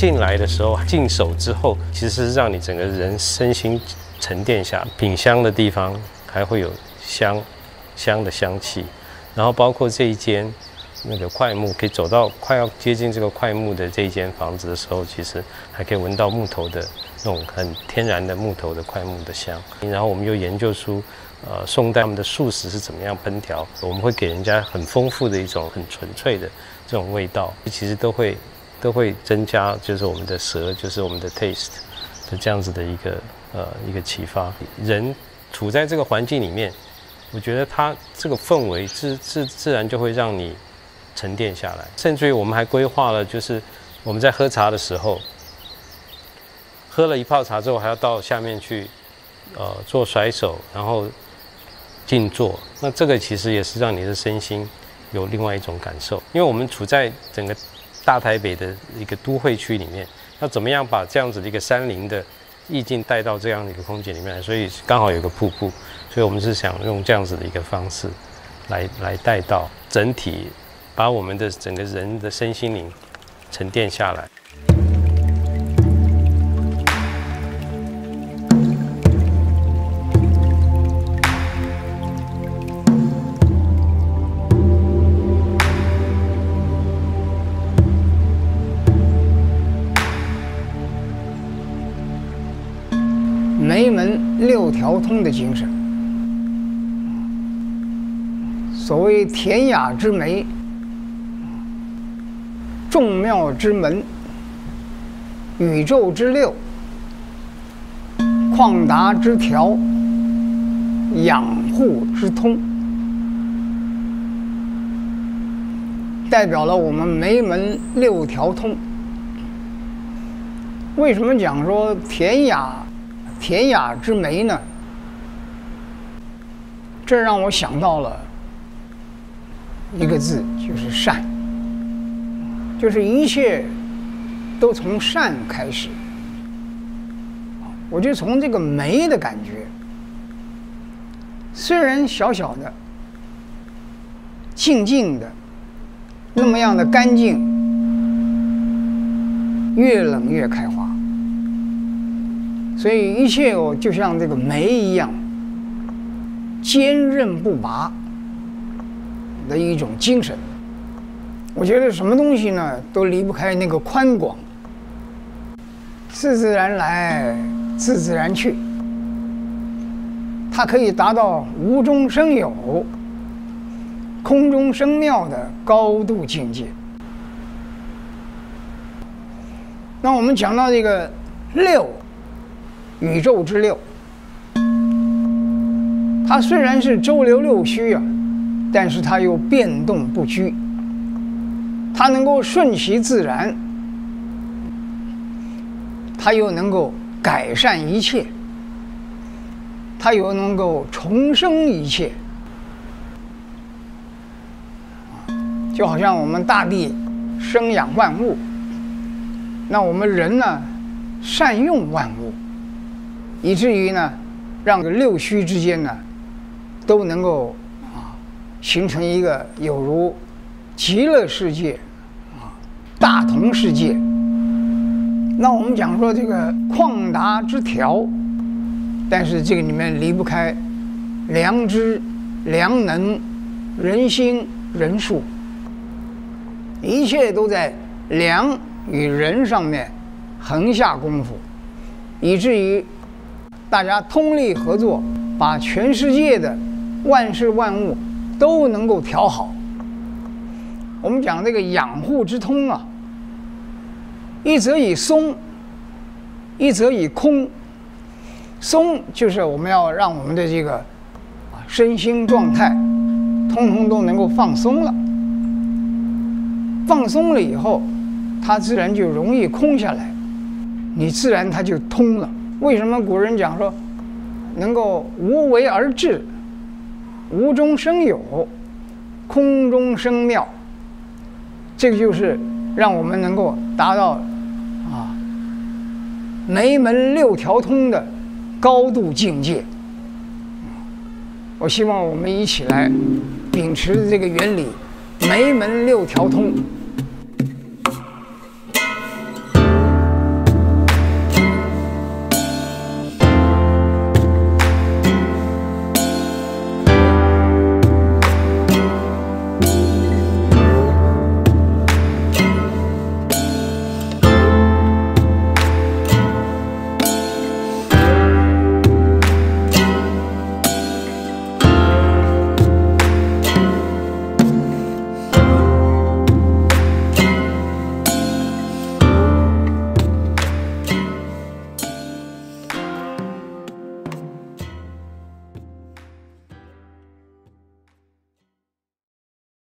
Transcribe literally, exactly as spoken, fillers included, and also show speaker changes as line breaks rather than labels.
进来的时候，进手之后，其实是让你整个人身心沉淀下。品香的地方还会有香香的香气，然后包括这一间那个檜木，可以走到快要接近这个檜木的这一间房子的时候，其实还可以闻到木头的那种很天然的木头的檜木的香。然后我们又研究出。呃，宋代他们的素食是怎么样烹调？我们会给人家很丰富的一种很纯粹的这种味道，其实都会都会增加，就是我们的舌，就是我们的 taste 的这样子的一个呃一个启发。人处在这个环境里面，我觉得它这个氛围自自自然就会让你沉淀下来。甚至于我们还规划了，就是我们在喝茶的时候，喝了一泡茶之后，还要到下面去呃做甩手，然后静坐，那这个其实也是让你的身心有另外一种感受。因为我们处在整个大台北的一个都会区里面，要怎么样把这样子的一个山林的意境带到这样的一个空间里面来？所以刚好有个瀑布，所以我们是想用这样子的一个方式来来带到整体，把我们的整个人的身心灵沉淀下来。
梅门六条通的精神，所谓田雅之梅，众妙之门，宇宙之六，旷达之调，养护之通，代表了我们梅门六条通。为什么讲说田雅？田雅之梅呢？这让我想到了一个字，就是善，就是一切都从善开始。我就从这个梅的感觉，虽然小小的、静静的，那么样的干净，越冷越开花。所以一切哦，就像这个梅一样，坚韧不拔的一种精神。我觉得什么东西呢，都离不开那个宽广，自自然来，自自然去。它可以达到无中生有、空中生妙的高度境界。那我们讲到这个六。宇宙之六，它虽然是周流六虚啊，但是它又变动不居，它能够顺其自然，它又能够改善一切，它又能够重生一切，就好像我们大地生养万物，那我们人呢，善用万物。以至于呢，让六虚之间呢，都能够啊形成一个有如极乐世界啊大同世界。那我们讲说这个旷达之调，但是这个里面离不开良知、良能、人心、人术，一切都在良与人上面横下功夫，以至于大家通力合作，把全世界的万事万物都能够调好。我们讲这个养护之通啊，一则以松，一则以空。松就是我们要让我们的这个啊身心状态，通通都能够放松了。放松了以后，它自然就容易空下来，你自然它就通了。为什么古人讲说，能够无为而治，无中生有，空中生妙？这个就是让我们能够达到啊梅门六条通的高度境界。我希望我们一起来秉持这个原理，梅门六条通。